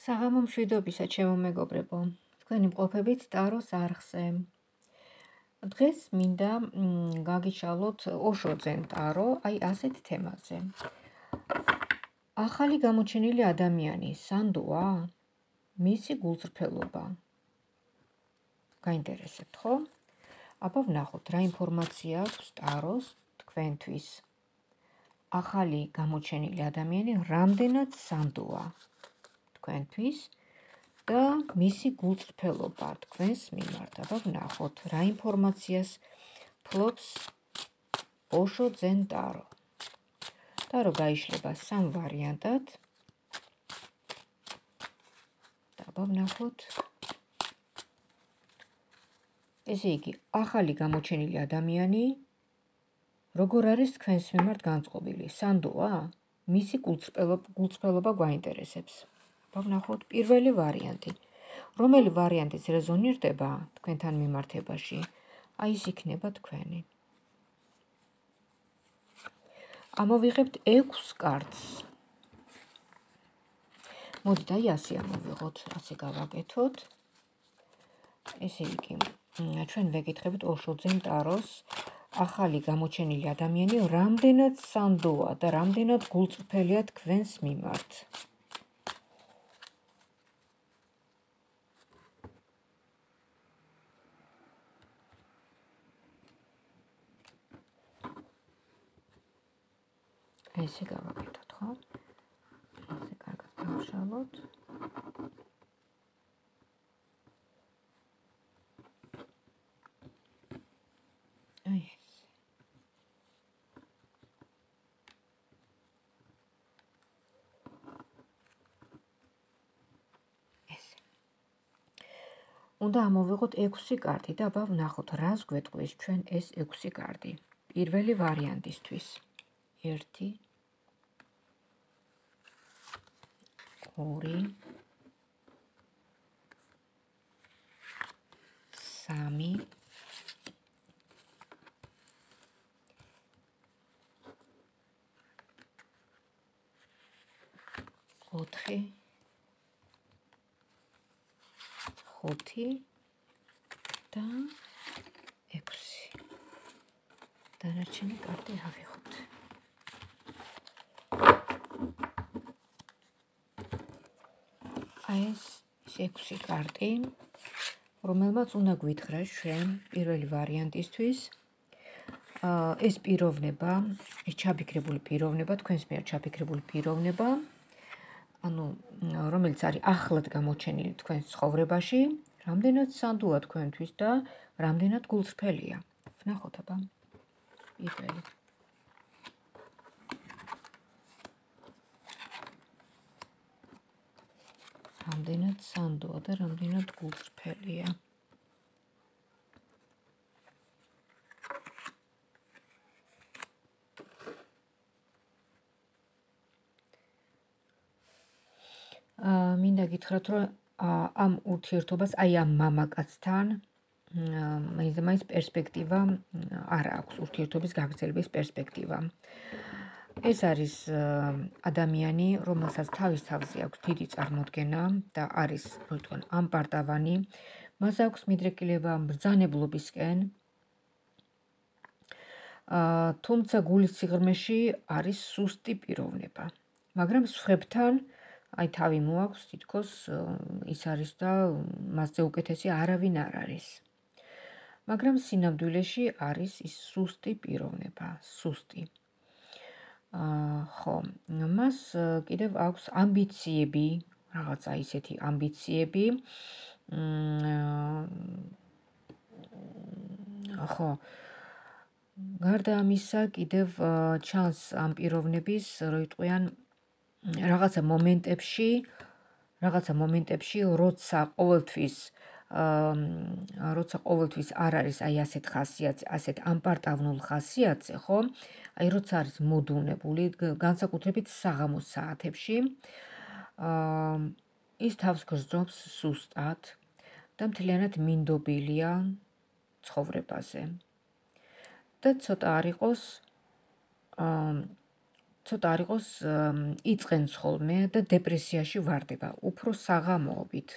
საღამო მშვიდობისა, ჩემო მეგობრებო, თქვენი მყოფებით ტაროს არხზე. დღეს მინდა გაგიშალოთ ოშოძენ ტარო, ასეთ თემაზე. ახალი გამოჩენილი ადამიანი სანდოა? მისი გულწრფელობა. გაინტერესებთ, ხო? აბა ვნახოთ, რა ინფორმაცია აქვს ტაროს თქვენთვის. ახალი გამოჩენილი ადამიანი რამდენად სანდოა თქვენთვის და მისი გულწრფელობა თქვენს მიმართ. აბა ვნახოთ, რა ინფორმაციას ფლობს ოშოძენ ტარო. ტარო გაიშლება სამ ვარიანტად. აბა ვნახოთ. ესე იგი, ახალი გამოჩენილი ადამიანი როგორ არის თქვენს მიმართ განწყობილი? სანდოა? მისი გულწრფელობა გვაინტერესებს. აბა ვნახოთ პირველი ვარიანტი. რომელი ვარიანტიც რეზონირდება თქვენთან მიმართებაში, ის იქნება თქვენი. ამოვიღებთ 6 კარტს. მოდით, ასე ამოვიღოთ, ასე გავაკეთოთ. ესე იგი, ჩვენ ვეკითხებით ოშოძენ ტაროს ახალი გამოჩენილი ადამიანი რამდენად სანდოა და რამდენად გულწრფელია თქვენს მიმართ. ესე გავაკეთოთ, ხო? ასე კარგად გავშალოთ. უნდა ამოვიღოთ 6 კარტი და აბა ვნახოთ, რას გვეტყვის ჩვენ ეს 6 კარტი. პირველი ვარიანტისთვის. 1 2 3 4 5 და 6. დანარჩენი კარტი ავიღოთ. ეს 6 კარტი, რომელმაც უნდა გვითხრა ჩვენ პირველი ვარიანტისთვის. ეს პიროვნება, ეს ჩაფიქრებული პიროვნება, თქვენს მიერ ჩაფიქრებული პიროვნება, რომელიც არის ახლად გამოჩენილი თქვენს ცხოვრებაში, რამდენად სანდოა თქვენთვის და რამდენად გულწრფელია. ვნახოთ აბა. პირველი. რამდენად სანდოა და რამდენად გულწრფელია. მინდა გითხრათ, რომ ამ ურთიერთობას, ამ მამაკაცთან მაინც პერსპექტივა არ აქვს, ურთიერთობის გაგრძელების პერსპექტივა. ეს არის ადამიანი, რომელსაც თავის თავზე აქვს დიდი წარმოდგენა და არის, როიტყვენ, ამპარტავანი. მას აქვს მიდრეკილება ბრძანებლობისკენ. თუმცა გულის სიღრმეში არის სუსტი პიროვნება. მაგრამ სხვებთან თავი მოაქვს, თითქოს ის არის და მასზე უკეთესი არავინ არ არის. მაგრამ სინამდვილეში არის ის სუსტი პიროვნება, სუსტი. ხო, მას კიდევ აქვს ამბიციები, რაღაცა ისეთი ამბიციები. ხო, გარდა ამისა, კიდევ ჩანს ამ პიროვნების, როიტყვიან, რაღაცა მომენტებში, როცა ყოველთვის არ არის ასეთ ხასიათზე, ასეთ ამპარტავნულ ხასიათზე, ხო? როცა არის მოდუნებული, განსაკუთრებით საღამოს საათებში, ის თავს გრძნობს სუსტად და მთლიანად მინდობილია ცხოვრებაზე. და ცოტა არ იყოს ცოტა არ იყოს იწყენს ხოლმე და დეპრესიაში ვარდება, უფრო საღამოობით.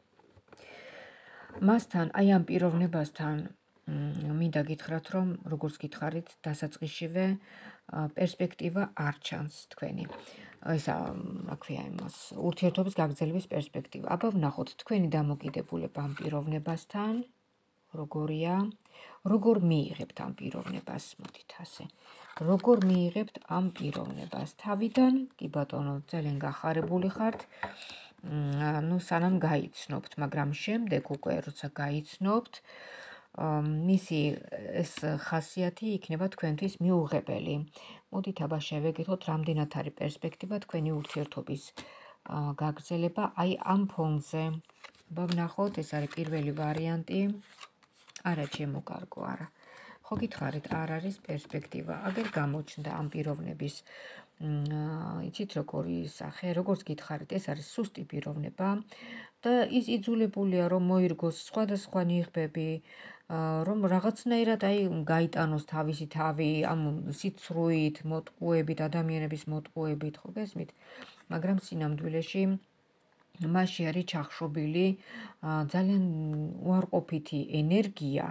მასთან, აი ამ პიროვნებასთან მინდა გითხრათ, რომ როგორც გითხარით, დასაწყისშივე პერსპექტივა არ ჩანს თქვენი. ისა, აქვეა იმას, ურთიერთობის გაგრძელების პერსპექტივა. აბა ვნახოთ თქვენი დამოკიდებულება ამ პიროვნებასთან, როგორია, როგორ მიიღებთ ამ პიროვნებას, მოდით ასე. როგორ მიიღებთ ამ პიროვნებას? თავიდან, კი ბატონო, ძალიან გახარებული ხართ. ну, სანამ გაიცნობთ, მაგრამ შემდეგ უკვე როცა გაიცნობთ, მისი ეს ხასიათი იქნება თქვენთვის მიუღებელი. მოდით აბა შევეკითხოთ, რამდენად არის პერსპექტივა თქვენი ურთიერთობის გაგრძელება აი ამ ფონზე. აბა ვნახოთ, ეს არის პირველი ვარიანტი. არა, ჩემო კარგო, არა. ხო გითხარით, არ არის პერსპექტივა. აგერ გამოჩნდა ამ პიროვნების იცით როგორი სახე, როგორც გითხარით, ეს არის სუსტი პიროვნება და ის იძულებულია რომ მოირგოს სხვადასხვა ნიღბები, რომ რაღაცნაირად აი გაიტანოს თავისი თავი ამ სიცრუით, მოტყუებით, ადამიანების მოტყუებით, ხო გესმით? მაგრამ სინამდვილეში მასში არის ჩახშობილი ძალიან უარყოფითი ენერგია.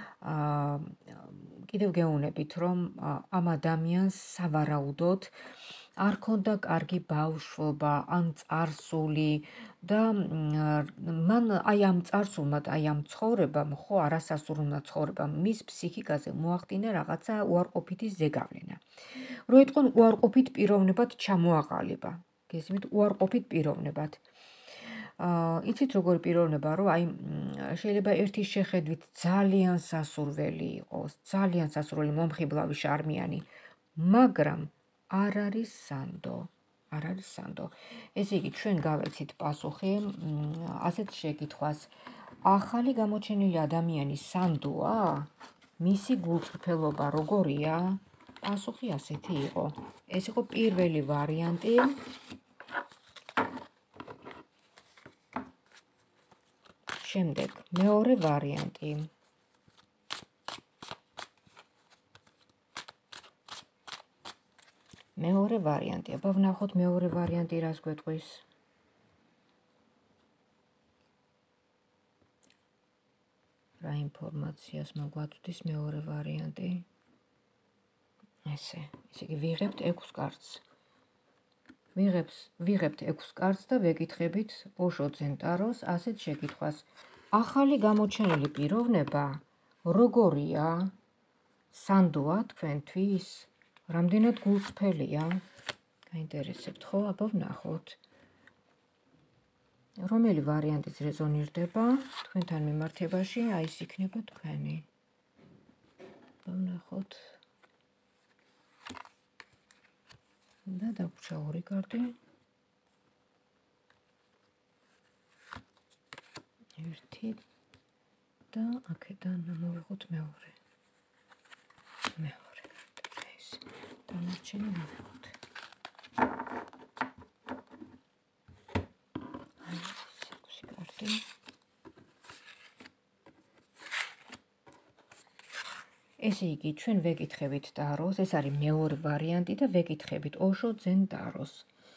კიდევ გეუბნებით, რომ ამ ადამიანს სავარაუდოდ არ ქონდა კარგი ბავშვობა, ან წარსული და მან აი ამ წარსულმა, აი ამ ცხოვრებამ, ხო, არასასურველმა ცხოვრებამ მის ფსიქიკაზე მოახდინა რაღაცა უარყოფითი ზეგავლენა. რო იტყვენ უარყოფით პიროვნებად ჩამოაყალიბა. გესმით, უარყოფით პიროვნებად. იცით როგორი პიროვნება, რომ აი შეიძლება ერთის შეხედვით ძალიან სასურველი იყოს, ძალიან სასურველი მომხიბლავი შარმიანი, მაგრამ არ არის სანდო, არ არის სანდო. ესე იგი, ჩვენ გავეცით პასუხი ასეთ შეკითხვას. ახალი გამოჩენილი ადამიანი სანდოა? მისი გულწრფელობა როგორია? პასუხი ასეთი იყო. ეს იყო პირველი ვარიანტი. შემდეგ, მეორე ვარიანტი. მეორე ვარიანტი. აბა ვნახოთ მეორე ვარიანტი რას გვეტყვის. რა ინფორმაციას მოგვაწვდის მეორე ვარიანტი? ესე იგი, ვიღებთ 6 კარტს. ვიღებთ 6 კარტს და ვეკითხებით ოშო ცენტაროს ასეთ შეკითხვას. ახალი გამოჩენილი პიროვნება როგორია? სანდოა თქვენთვის? რამდენად გულწრფელია? გაინტერესებთ, ხო? აბა ვნახოთ. რომელი ვარიანტიც რეზონირდება თქვენთან მიმართებაში, აი ეს იქნება თქვენი. აბა ვნახოთ. და დაგვრჩა 2 კარტი. 1 და აქედან მოვიღოთ მეორე. მეორე. ეს დანარჩენი მოვიღოთ. აი, 6 კარტი. ესე იგი, ჩვენ ვეკითხებით ტაროს, ეს არის მეორე ვარიანტი და ვეკითხებით ოშო ძენ ტაროს.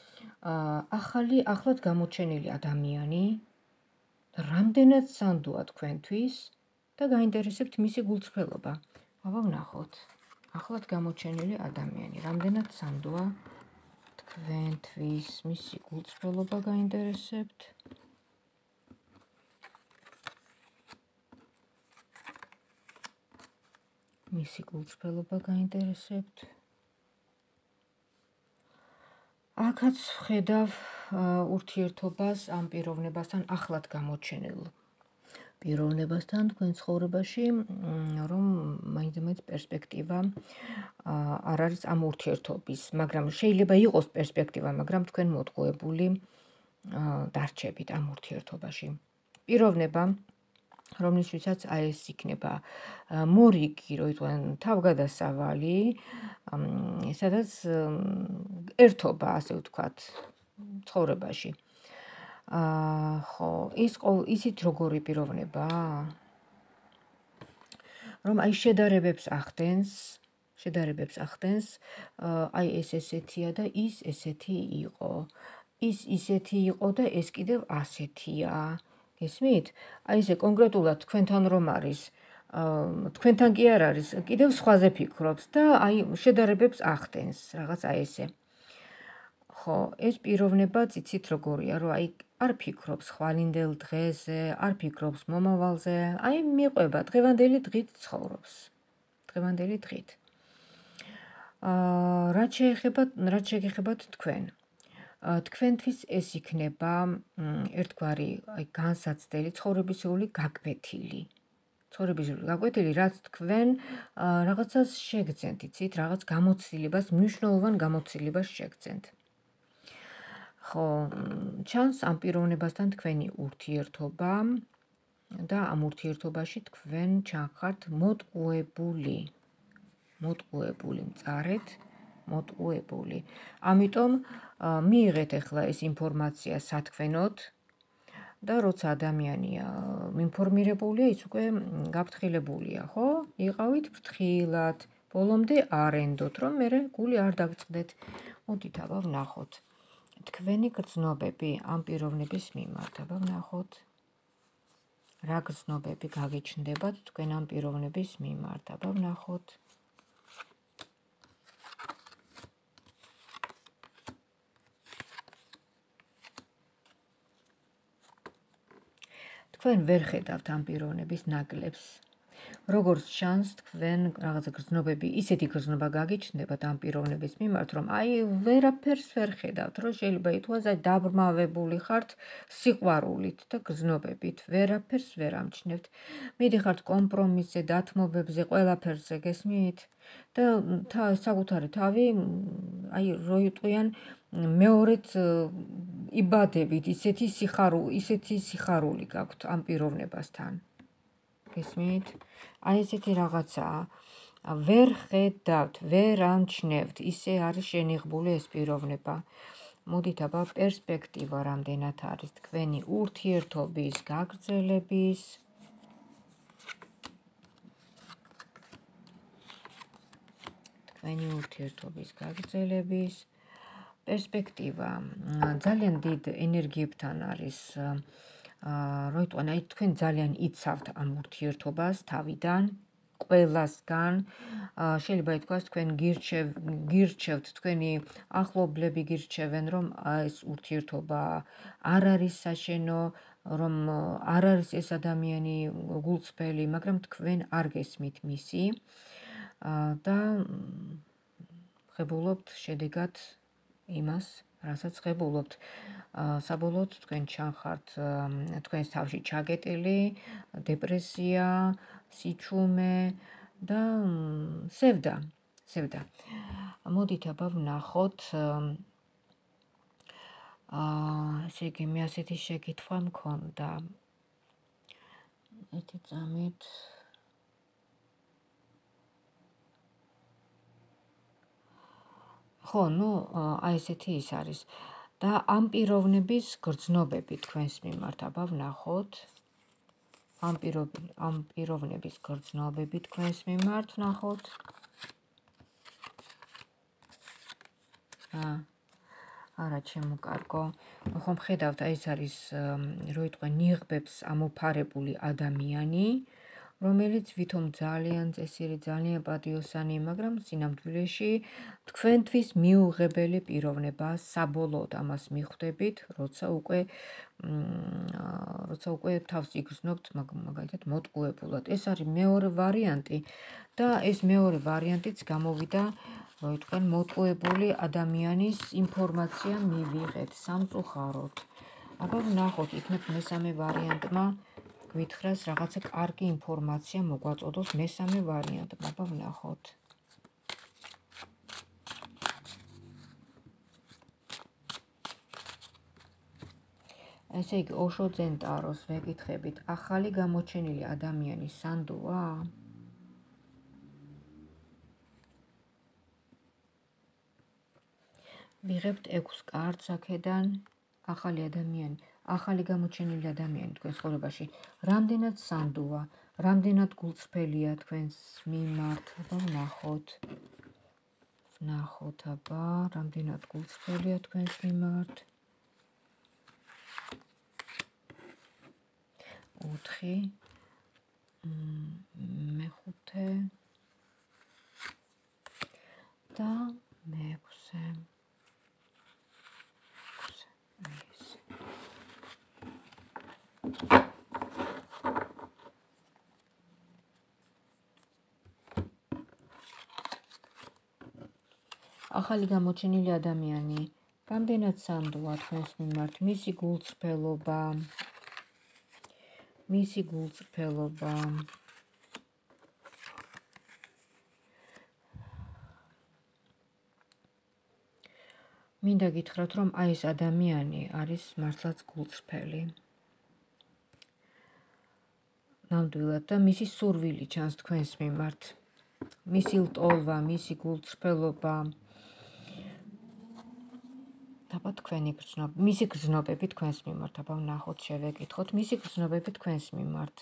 ახლად გამოჩენილი ადამიანი რამდენად სანდოა თქვენთვის და გაინტერესებთ მისი გულწრფელობა. აბა ვნახოთ. ახლად გამოჩენილი ადამიანი რამდენად სანდოა თქვენთვის, მისი გულწრფელობა გაინტერესებთ. მისი გულწრფელობა გაინტერესებთ. აქაც ვხედავ ურთიერთობას ამ პიროვნებასთან, ახლად გამოჩენილ პიროვნებასთან თქვენ ცხოვრებაში, რომ მაინც პერსპექტივა არ არის ამ ურთიერთობის, მაგრამ შეიძლება იყოს პერსპექტივა, მაგრამ თქვენ მოტყუებული დარჩებით ამ ურთიერთობაში. პიროვნება, რომლისთვისაც აი ეს იქნება მორიგი, რო იტყვენ თავგადასავალი, სადაც ერთობა, ასე ვთქვათ, ცხოვრებაში. ხო, ისიც როგორი პიროვნება? რომ აი შედარებებს ახდენს, შედარებებს ახდენს, აი ეს ესეთია და ის ესეთი იყო. ის ისეთი იყო და ეს კიდევ ასეთია. გესმით? აი ესე კონკრეტულად თქვენთან რომ არის, თქვენთან კი არ არის, კიდევ სხვაზე ფიქრობს და აი შედარებებს ახდენს, რაღაც აი ესე. ხო, ეს პიროვნება ციცით როგორია, რომ აი არ ფიქრობს ხვალინდელ დღეზე, არ ფიქრობს მომავალზე, აი მიყვება დღევანდელი დღით ცხოვრობს. დღევანდელი დღით. რაც შეეხებათ თქვენ. თქვენთვის ეს იქნება ერთგვარი აი განსაცდელი ცხოვრებისეული გაკვეთილი. ცხოვრებისეული გაკვეთილი, რაც თქვენ რაღაცას შეგძენთ, იცით, რაღაც გამოცდილებას, მნიშვნელოვან გამოცდილებას შეგძენთ. ხო, ჩანს ამ პიროვნებასთან თქვენი ურთიერთობა და ამ ურთიერთობაში თქვენ ჩახართ მოტყუებული. მწარეთ, მოტყუებული. ამიტომ მიიღეთ ახლა ეს ინფორმაცია სათქვენოდ და როცა ადამიანია ინფორმირებულია, ის უკვე გაფრთხილებულია, ხო? იყავით ფრთხილად, ბოლომდე არ ენდოთ, რომ მერე გული არ დაგწყდეთ. მოდით აბა ვნახოთ. თქვენი გრძნობები ამ პიროვნების მიმართ, აბა ვნახოთ. რა გრძნობები გაგიჩნდებათ თქვენ ამ პიროვნების მიმართ, აბა ვნახოთ. თქვენ ვერ ხედავთ ამ პიროვნების ნაკლებს. როგორც ჩანს, თქვენ რაღაცა გრძნობები, ისეთი გრძნობა გაგიჩნდებათ ამ პიროვნების მიმართ, რომ აი ვერაფერს ვერ ხედავთ, რომ შეიძლება ითქვას, აი დაბრმავებული ხართ სიყვარულით და გრძნობებით, ვერაფერს ვერ ამჩნევთ. მიდიხართ კომპრომისზე, დათმობებზე, ყველაფერზე, გესმით? და საკუთარი თავი აი რო იტყვიან მეორედ იბადებით, ისეთი სიხარული გაქვთ ამ პიროვნებასთან. გესმით? აი ესეთი რაღაცაა. ვერ ხედავთ, ვერ ამჩნევთ, ისე არის შენიღბული ეს პიროვნება. მოდით აბა პერსპექტივა რამდენად არის თქვენი ურთიერთობის გაგრძელების. თქვენი ურთიერთობის გაგრძელების პერსპექტივა ძალიან დიდ ენერგიებთან არის. რო იტყვიან, აი თქვენ ძალიან იცავთ ამ ურთიერთობას თავიდან, ყველასგან. შეიძლება ითქვას, თქვენ გირჩევთ, თქვენი ახლობლები გირჩევენ, რომ ეს ურთიერთობა არ არის საშენო, რომ არ არის ეს ადამიანი გულწრფელი, მაგრამ თქვენ არ გესმით მისი და ღებულობთ შედეგად იმას, რასაც ღებულობთ. საბოლოოდ თქვენ ჩახართ თქვენს თავში ჩაგეტილი, დეპრესია, სიჩუმე და სევდა. მოდით აბა ვნახოთ. ესე იგი, მე ასეთი შეკითხვა მქონდა. ერთი წამით. ხო, ნუ აი ესეთი ის არის. და ამ პიროვნების გრძნობები თქვენს მიმართ, აბა ვნახოთ. ამ პიროვნების გრძნობები თქვენს მიმართ ვნახოთ. არა, ჩემო კარგო. ხო, მხედავთ, აი ეს არის, რო იტყვენ, ნიღბებს ამოფარებული ადამიანი, რომელიც ვითომ ძალიან წესიერი, ძალიან პატიოსანი, მაგრამ სინამდვილეში თქვენთვის მიუღებელი პიროვნება, საბოლოოდ ამას მიხვდებით, როცა უკვე თავს იგრძნობთ, მაგალითად მოტყუებულად. ეს არის მეორე ვარიანტი და ეს მეორე ვარიანტიც გამოვიდა, რო იტყვენ, მოტყუებული ადამიანის ინფორმაცია მივიღეთ სამწუხაროდ. აბა ვნახოთ, იქნებ მესამე ვარიანტმა გვითხრას რაღაცა კარგი ინფორმაცია მოგვაწოდოს მესამე ვარიანტმა. აბა ვნახოთ. ესე იგი, ოშო ძენტაროს ვეკითხებით, ახალი გამოჩენილი ადამიანი სანდოა? ვიღებთ 6 კარტს აქედან. ახალი ადამიანი, ახალი გამოჩენილი ადამიანი თქვენ ცხოვრებაში რამდენად სანდოა? რამდენად გულწრფელია თქვენს მიმართ, აბა ვნახოთ. ვნახოთ, აბა, რამდენად გულწრფელია თქვენს მიმართ. 4, მე-5 და მე-6. ახალი გამოჩენილი ადამიანი, რამდენად სანდოა თქვენს მიმართ, მისი გულწრფელობა, მინდა გითხრათ, რომ აი ეს ადამიანი არის მართლაც გულწრფელი. ნამდვილად და მისი სურვილი ჩანს თქვენს მიმართ. მისი ლტოლვა, მისი გულწრფელობა. აბა თქვენი მისი გრძნობები თქვენს მიმართ, აბა ვნახოთ, შევეკითხოთ, მისი გრძნობები თქვენს მიმართ.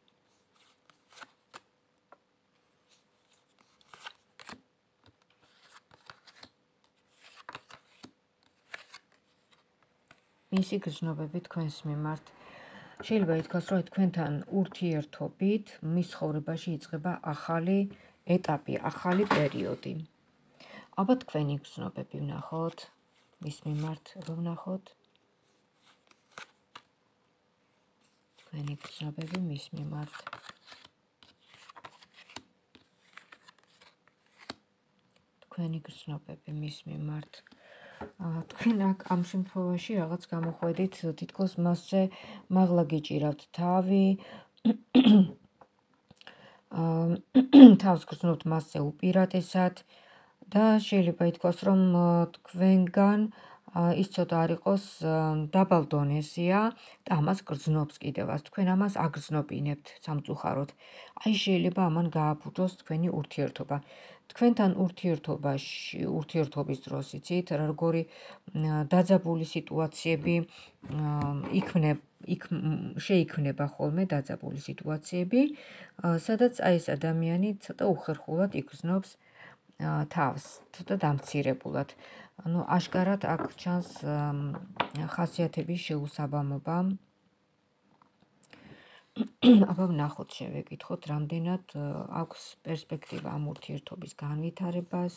მისი გრძნობები თქვენს მიმართ. შეიძლება ითქვას, რომ თქვენთან ურთიერთობით მის ცხოვრებაში იწყება ახალი ეტაპი, ახალი პერიოდი. აბა თქვენი გრძნობები ვნახოთ, მის მიმართ ვნახოთ. თქვენი გრძნობები მის მიმართ. თქვენი გრძნობები მის მიმართ. თქვენ ამ შემთხვევაში რაღაც გამოხვედით, თითქოს მასზე მაღლა გიჭირავთ თავი, თავს გრძნობთ მასზე უპირატესად და შეიძლება ითქვას, რომ თქვენგან ის ცოტა არ იყოს დაბალ დონეზეა და ამას გრძნობს კიდევაც. თქვენ ამას აგრძნობინებთ სამწუხაროდ. აი შეიძლება ამან გააფუჭოს თქვენი ურთიერთობა. თქვენთან ურთიერთობის დროს იცით, როგორი დაძაბული სიტუაციები შეიქმნება ხოლმე დაძაბული სიტუაციები, სადაც აი ეს ადამიანი ცოტა უხერხულად იგრძნობს თავს, ცოტა დამცირებულად. ანუ აშკარად აქ ჩანს ხასიათების შეუსაბამობა. აბა ვნახოთ, შევეკითხოთ, რამდენად აქვს პერსპექტივა ამ ურთიერთობის განვითარებას.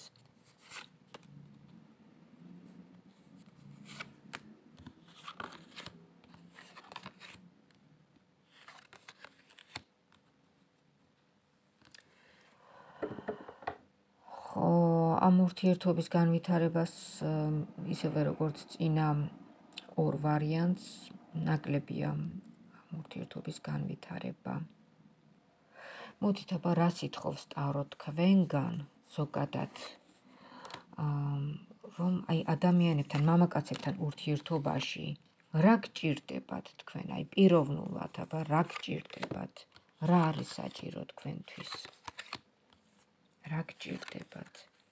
ამ ურთიერთობის განვითარებას ისევე როგორც წინა ორ ვარიანტს ნაკლებია ამ ურთიერთობის განვითარება. მოდით აბა რას ითხოვს ტარო თქვენგან ზოგადად, რომ აი ადამიანებთან, მამაკაცებთან ურთიერთობაში რა გჭირდებათ თქვენ, აი პიროვნულად, აბა რა გჭირდებათ, რა არის საჭირო თქვენთვის, რა გჭირდებათ,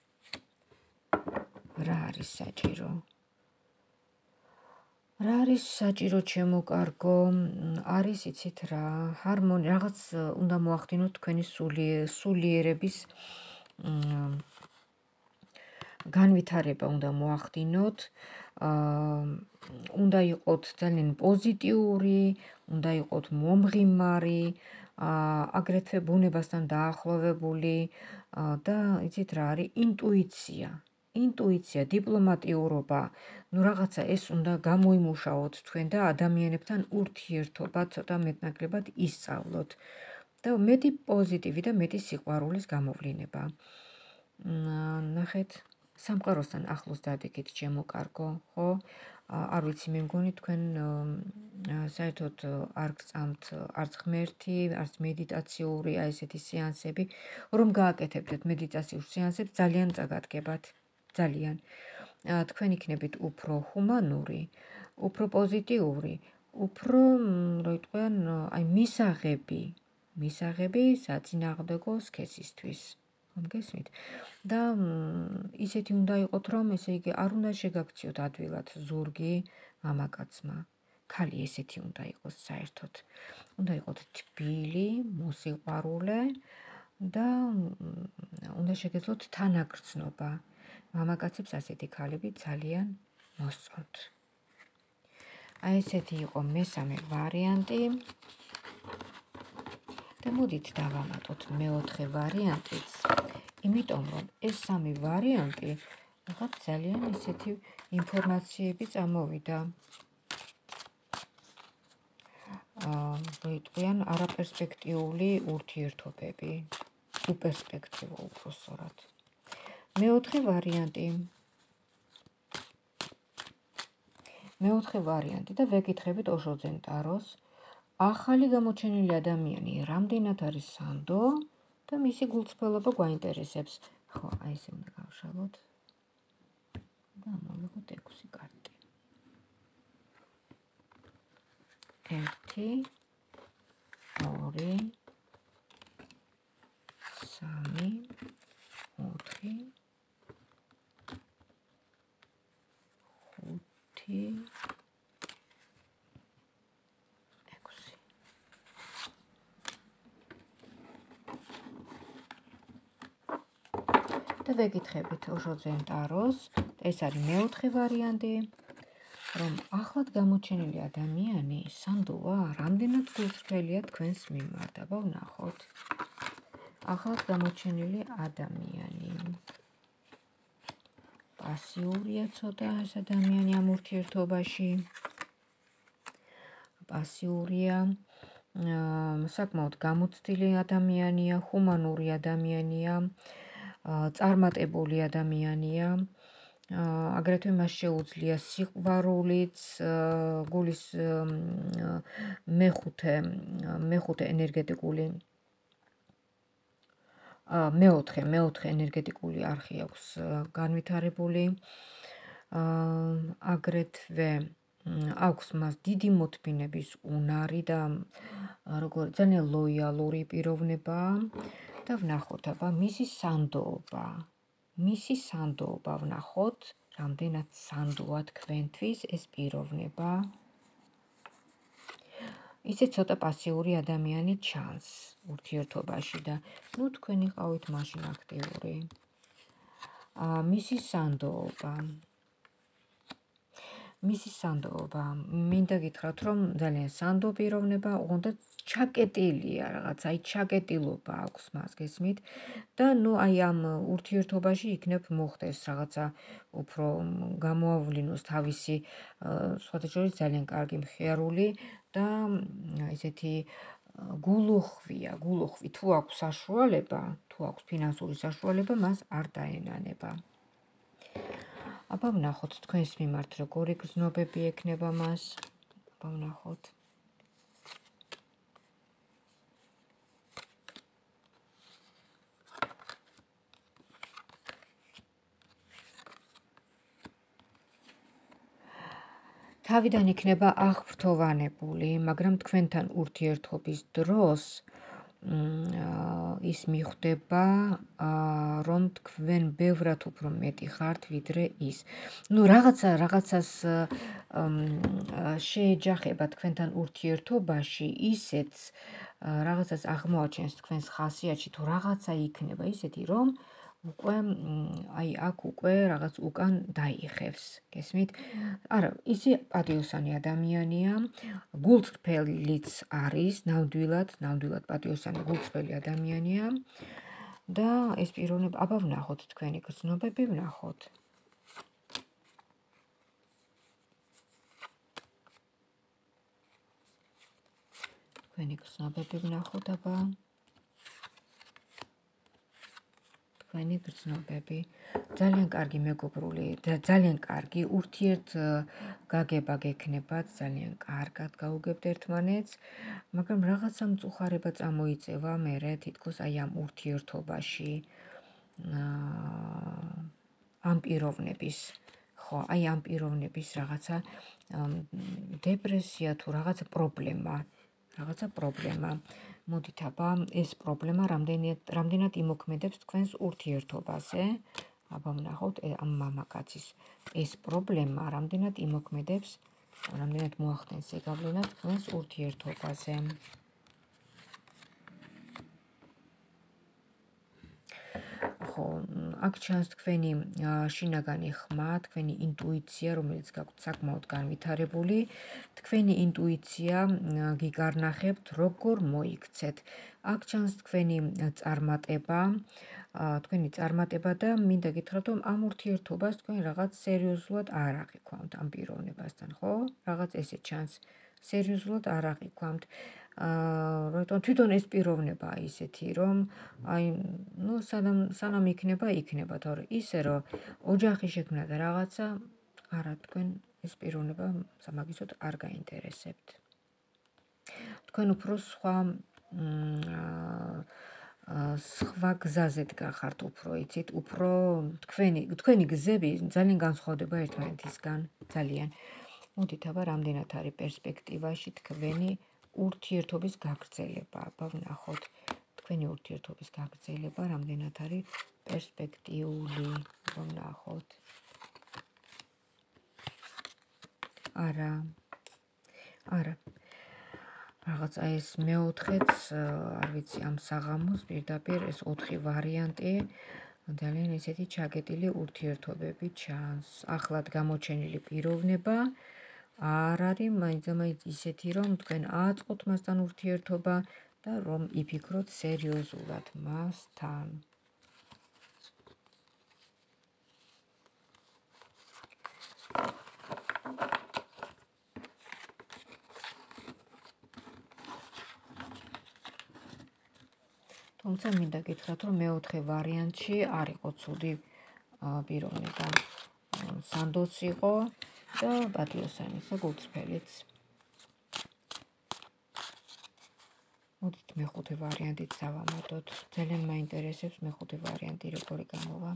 რა არის საჭირო, რა არის საჭირო ჩემო კარგო, არის იცით რა, ჰარმონია, რაღაც უნდა მოახდინოთ თქვენი სულიერების განვითარება უნდა მოახდინოთ, უნდა იყოთ ძალიან პოზიტიური, უნდა იყოთ მომღიმარი, აგრეთვე ბუნებასთან დაახლოვებული და იცით რა არის ინტუიცია, დიპლომატიურობა, ну რაღაცა ეს უნდა გამოიმუშაოთ თქვენ და ადამიანებთან ურთიერთობა ცოტა მეტნაკლებად ისწავლოთ და მეტი პოზიტივი და მეტი სიყვარულის გამოვლინება. ნახეთ, სამყაროსთან ახლოს დადიქით ჩემო კარგო, ხო? არ ვიცი, მე მგონი თქვენ საერთოდ არ გწამთ არც ღმერთი, არც მედიტაციური აი ესეთი სეანსები, რომ გააკეთებდეთ მედიტაციურ სეანსებს, ძალიან წაგადგებათ, ძალიან. თქვენ იქნებით უფრო ჰუმანური, უფრო პოზიტიური, უფრო, რო იტყვიან, აი მისაღები საწინააღმდეგო სქესისთვის. გესმით? და ისეთი უნდა იყოთ, რომ ესე იგი არ უნდა შეგაქციოთ ადვილად ზურგი მამაკაცმა. ქალი ესეთი უნდა იყოს საერთოდ. უნდა იყოს თბილი, მოსიყვარულე და უნდა შეგეძლოთ თანაგრძნობა. მამაკაცებს ასეთი ქალები ძალიან მოსწონთ. აი ესეთი იყო მესამე ვარიანტი. და მოდით დავამატოთ მეოთხე ვარიანტიც, იმიტომ რომ ეს სამი ვარიანტი რაღაც ძალიან ისეთი ინფორმაციები წამოვიდა. გვიტყვიან არაპერსპექტიული ურთიერთობები, უპერსპექტივო უпроსორად. მეოთხე ვარიანტი და ვეკითხებით ოშოძენ ტაროს. ახალი გამოჩენილი ადამიანი რამდენად არის სანდო და მისი გულწრფელობა გვაინტერესებს. ხო, აი ესე უნდა გავშალოთ და მოვიღოთ 6 კარტი. 1 2 3 4 5 და ვეკითხებით ოშოძენ ტაროს, ეს არის მეოთხე ვარიანტი, რომ ახლად გამოჩენილი ადამიანი სანდოა, რამდენად გულწრფელია თქვენს მიმართ. აბა ვნახოთ. ახლად გამოჩენილი ადამიანი. პასიურია ცოტა ეს ადამიანი ამ ურთიერთობაში. პასიურია, საკმაოდ გამოცდილი ადამიანია, ჰუმანური ადამიანია. წარმატებული ადამიანია, აგრეთვე მას შეუძლია სიყვარულიც, გულის მეოთხე ენერგეტიკული არხი აქვს განვითარებული, აგრეთვე აქვს მას დიდი მოთმინების უნარი და ძალიან ლოიალური პიროვნებაა. და ვნახოთ, აბა მისი სანდოობა ვნახოთ, რამდენად სანდოა თქვენთვის ეს პიროვნება. ისე ცოტა პასიური ადამიანი ჩანს ურთიერთობაში და თქვენ იყავით მაშინ აქტიური. მისი სანდოობა, მინდა გითხრათ, რომ ძალიან სანდო პიროვნება, ოღონდ ჩაკეტილია რაღაცა, ჩაკეტილობა აქვს მას, გესმით? და აი ამ ურთიერთობაში იქნებ მოხდეს რაღაცა უფრო გამოავლინოს თავისი სხვათა შორის ძალიან კარგი მხიარული და ესეთი გულუხვი, თუ აქვს საშუალება, თუ აქვს ფინანსური საშუალება, მას არ დაენანება. აბა ვნახოთ თქვენს მიმართ როგორი გრძნობები ექნება მას. აბა ვნახოთ. თავიდან იქნება აღფრთოვანებული, მაგრამ თქვენთან ურთიერთობის დროს ის მიხვდება, რომ თქვენ ბევრად უფრო მეტი ხართ ვიდრე ის. რაღაცას შეეჯახება თქვენთან ურთიერთობაში, ისეც რაღაცას აღმოაჩენს თქვენს ხასიათში, თუ რაღაცა იქნება ისეთი, რომ უკვე აქ უკვე რაღაც უკან დაიხევს, გესმით? არა, ისი პატიოსანი ადამიანია, გულწრფელიც არის, ნამდვილად პატიოსანი გულწრფელი ადამიანია და ეს პიროვნება, აბა ვნახოთ თქვენი გრძნობები, ვნახოთ. თქვენი გრძნობები ვნახოთ, აბა. თქვენი გრძნობები. ძალიან კარგი მეგობრული და ძალიან კარგი ურთიერთგაგება გექნებათ, ძალიან კარგად გაუგებთ ერთმანეთს, მაგრამ რაღაცა მწუხარება წამოიწევა მერე თითქოს აი ამ ურთიერთობაში ამ პიროვნების, ხო, აი ამ პიროვნების რაღაცა დეპრესია თუ რაღაცა პრობლემა. მოდით, აბა, ეს პრობლემა რამდენად იმოქმედებს თქვენს ურთიერთობაზე. აბა ვნახოთ ამ მამაკაცის ეს პრობლემა რამდენად იმოქმედებს რამდენად მოახდენს ზეგავლენა თქვენს ურთიერთობაზე. ხო, აქ ჩანს თქვენი შინაგანი ხმა, თქვენი ინტუიცია, რომელიც გაქვთ საკმაოდ განვითარებული. თქვენი ინტუიცია გიგარნახებთ, როგორ მოიქცეთ. აქ ჩანს თქვენი წარმატება და მინდა გითხრათ, რომ ამ ურთიერთობას თქვენ რაღაც სერიოზულად არ აღიქვამთ ამ პიროვნებასთან, ხო? რაღაც ესე ჩანს. სერიოზულად არ აღიქვამთ. რატომ თვითონ ეს პიროვნება ისეთი, რომ სანამ იქნება, თორე ისე რომ ოჯახი შექმნა და რაღაცა, არა, თქვენ ეს პიროვნება სამაგისოდ არ გაინტერესებთ. თქვენ უფრო სხვა გზაზე დგახართ, უფრო იცით, უფრო თქვენი გზები ძალიან განსხვავდება ერთმანეთისგან, ძალიან. მოდით აბა რამდენად არის პერსპექტივაში თქვენი ურთიერთობის გაგრძელება. აბა ვნახოთ, თქვენი ურთიერთობის გაგრძელება რამდენად არის პერსპექტიული. ვნახოთ. არა. რაღაცა ეს მეოთხეც, არ ვიცი, ამ საღამოს პირდაპირ ეს 4 ვარიანტი ძალიან ესეთი ჩაგეტილი ურთიერთობები ჩანს. ახლად გამოჩენილი პიროვნება არ არის მაინც ისეთი, რომ თქვენ აწყოთ მასთან ურთიერთობა და რომ იფიქროთ სერიოზულად მასთან. თუმცა მინდა გითხრათ, რომ მეოთხე ვარიანტში არ იყო ცუდი პიროვნება. სანდოც იყო და პატიოსანისა გულწრფელიც. მოდით მეხუთე ვარიანტით დავამატოთ. ძალიან მაინტერესებს მეხუთე ვარიანტი როგორი გამოვა.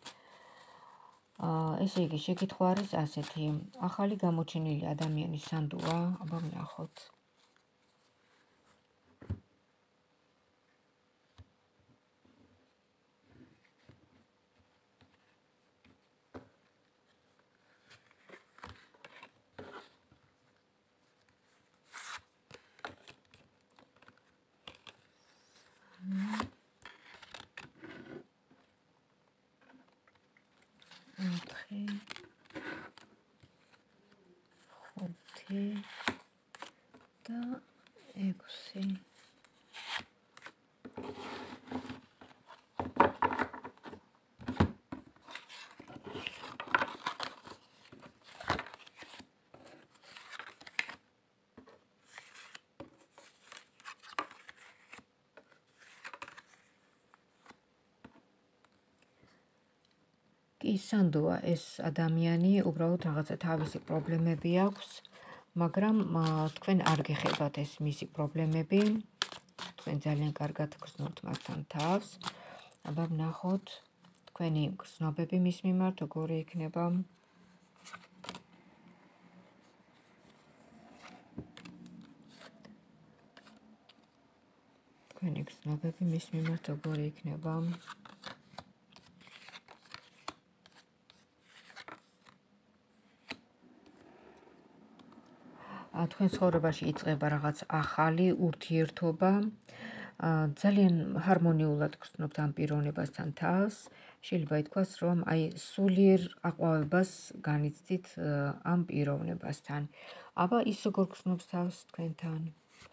ესე იგი, შეკითხვა არის ასეთი. ახალი გამოჩენილი ადამიანის სანდოა, აბა ვნახოთ. და 6. კი სანდოა ეს ადამიანი უბრალოდ რაღაცა თავისი პრობლემები აქვს, მაგრამ თქვენ არ გეხებათ ეს მისი პრობლემები. თქვენ ძალიან კარგად გრძნობთ მასთან თავს. აბა ვნახოთ თქვენი გრძნობები მის მიმართ როგორი იქნება. თქვენი გრძნობები მის მიმართ როგორი იქნება. თქვენ ცხოვრებაში იწყება რაღაც ახალი ურთიერთობა. ძალიან ჰარმონიულად გრძნობთ ამ პიროვნებასთან თავს. შეიძლება ითქვას, რომ სულიერ აყვავებას განიცდით ამ პიროვნებასთან. აბა ის როგორ გრძნობს თავს თქვენთან?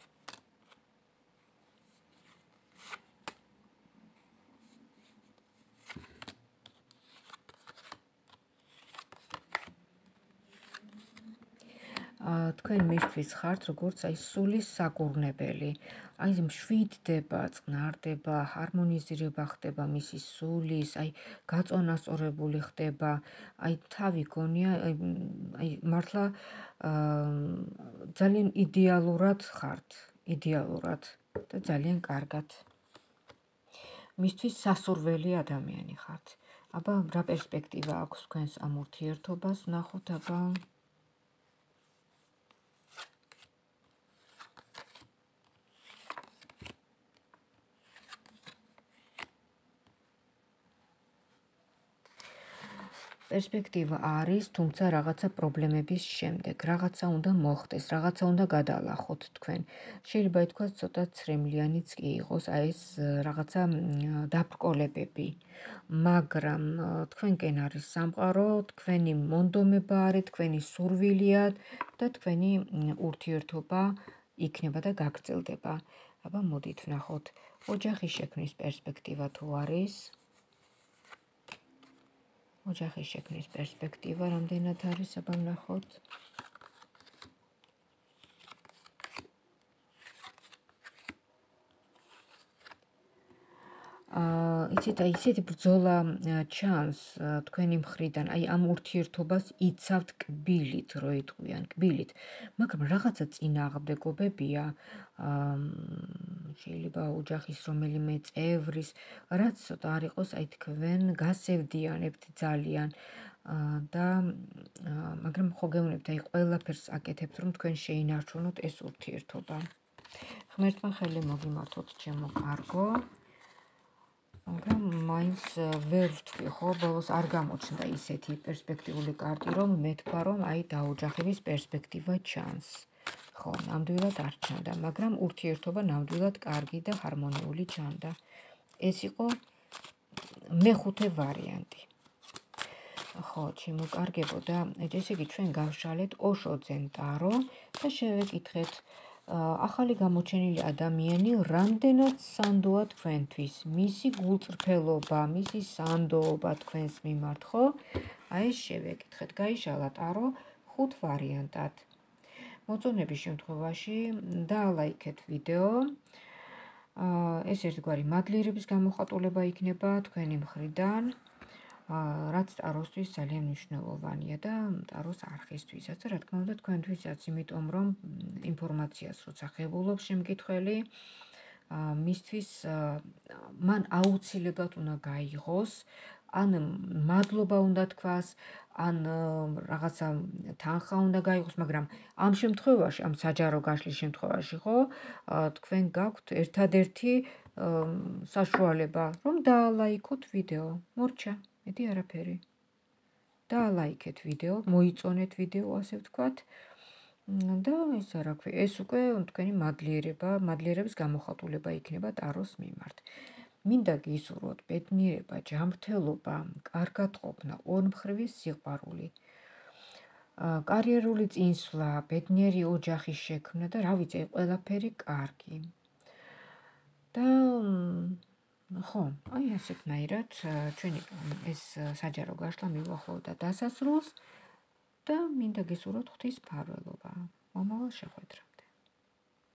თქვენ მისთვის ხართ როგორც სულის საკურნებელი. მშვიდდება, წყნარდება, ჰარმონიზირება ხდება მისი სულის, გაწონასწორებული ხდება, თავი გონია, მართლა ძალიან იდეალურად ხართ, იდეალურად და ძალიან კარგად. მისთვის სასურველი ადამიანი ხართ. აბა რა პერსპექტივა აქვს თქვენს ამ ურთიერთობას? ვნახოთ აბა. პერსპექტივა არის, თუმცა რაღაცა პრობლემების შემდეგ, რაღაცა უნდა მოხდეს, რაღაცა უნდა გადალახოთ თქვენ. შეიძლება ითქვას ცოტა ცრემლიანიც კი იყოს აი ეს რაღაცა დაბრკოლებები, მაგრამ თქვენკენ არის სამყარო, თქვენი მონდომება არის, თქვენი სურვილია და თქვენი ურთიერთობა იქნება და გაგრძელდება. აბა მოდით ვნახოთ, ოჯახის შექმნის პერსპექტივა თუ არის. ოჯახის შექმნის პერსპექტივა რამდენად არის, აბა ვნახოთ. იცით, აი ისეთი ბრძოლა ჩანს თქვენი მხრიდან, აი ამ ურთიერთობას იცავთ კბილით, რო იტყვიან, კბილით, მაგრამ რაღაცა წინააღმდეგობებია, შეიძლება ოჯახის რომელიმე წევრის, რაც ცოტა არ იყოს, აი თქვენ გასევდიანებთ ძალიან და მაგრამ ხო გეუბნებთ, აი ყველაფერს აკეთებთ, რომ თქვენ შეინარჩუნოთ ეს ურთიერთობა. ღმერთმა ხელი მოგიმართოთ, ჩემო კარგო. მაგრამ მაინც ვერ ვთქვი, ხო, ბოლოს არ გამოჩნდა ისეთი პერსპექტიული კარტი, რომ მეთქვა, რომ აი დაოჯახების პერსპექტივა ჩანს. ხო, ნამდვილად არ ჩანდა, მაგრამ ურთიერთობა ნამდვილად კარგი და ჰარმონიული ჩანდა. ეს იყო მეხუთე ვარიანტი. ხო, შემოკარგებო და ესე იგი ჩვენ გავშალეთ ოშო ძენტარო და შევეკითხეთ ახალი გამოჩენილი ადამიანი რამდენად სანდოა თქვენთვის, მისი გულწრფელობა, მისი სანდოობა თქვენს მიმართ, ხო? აი ეს შევეკითხეთ, გაიშალა ტარო 5 ვარიანტად. მოწონების შემთხვევაში დაალაიქეთ ვიდეო. ეს ერთგვარი მადლიერების გამოხატულება იქნება თქვენი მხრიდან. რაც ტაროსთვის ძალიან მნიშვნელოვანია და ტაროს არხისთვისაც, რა თქმა უნდა, თქვენთვისაც, იმიტომ რომ ინფორმაციას როცა ხებულობს შემკითხველი, მისთვის მან აუცილებლად უნდა გაიღოს, ან მადლობა უნდა თქვას, ან რაღაცა თანხა უნდა გაიღოს, მაგრამ ამ შემთხვევაში, ამ საჯარო გაშლის შემთხვევაში, ხო, თქვენ გაქვთ ერთადერთი საშუალება, რომ დაალაიქოთ ვიდეო. მორჩა. მეტი არაფერი. დაალაიქეთ ვიდეო, მოიწონეთ ვიდეო, ასე ვთქვათ. და ეს არა ქვია, ეს უკვე თქვენი მადლიერების გამოხატულება იქნება ტაროს მიმართ. მინდა გისურვოთ ბედნიერება, ჯანმრთელობა, კარგად ყოფნა, ორმხრივი სიყვარული. კარიერული წინსვლა, ბედნიერი ოჯახის შექმნა და რა ვიცი, ყველაფერი კარგი. და ხო, აი ასეთნაირად ჩვენი ეს საჯარო გაშლა მივახლოვდა დასასრულს და მინდა გისურვოთ ღვთის მფარველობა. მომავალ შეხვედრას.